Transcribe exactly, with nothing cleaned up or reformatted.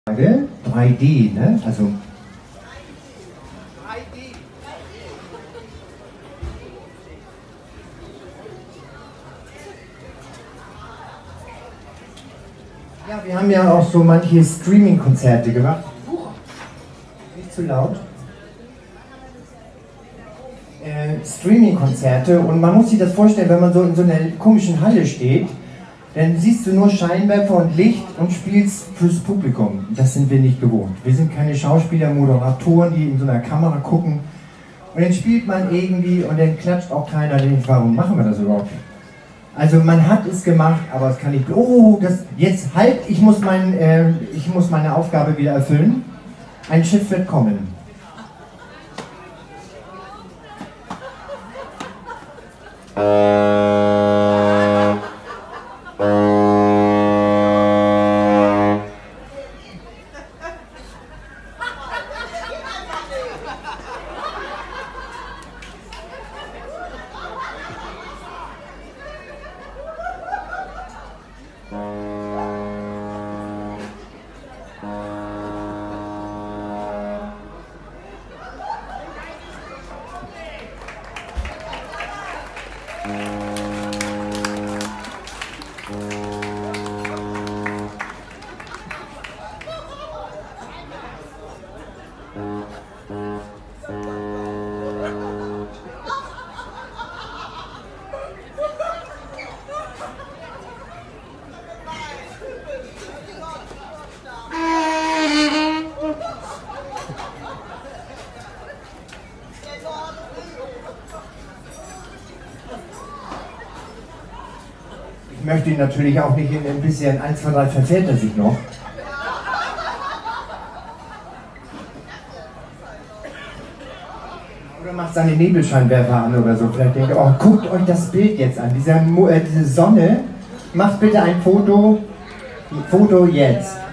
drei D, ne? Also ja, wir haben ja auch so manche Streaming-Konzerte gemacht. Nicht zu laut. Äh, Streaming-Konzerte, und man muss sich das vorstellen, wenn man so in so einer komischen Halle steht, dann siehst du nur Scheinwerfer und Licht und spielst fürs Publikum. Das sind wir nicht gewohnt. Wir sind keine Schauspieler, Moderatoren, die in so einer Kamera gucken. Und dann spielt man irgendwie und dann klatscht auch keiner. Denkt, warum machen wir das überhaupt? Also man hat es gemacht, aber es kann nicht. Oh, das jetzt halt! Ich muss mein, äh, ich muss meine Aufgabe wieder erfüllen. Ein Schiff wird kommen. Ich möchte ihn natürlich auch nicht in ein bisschen eins, zwei, drei verfährt er sich noch. Oder macht seine Nebelscheinwerfer an oder so. Vielleicht denkt er, oh, guckt euch das Bild jetzt an. Dieser, äh, diese Sonne, macht bitte ein Foto. Foto jetzt.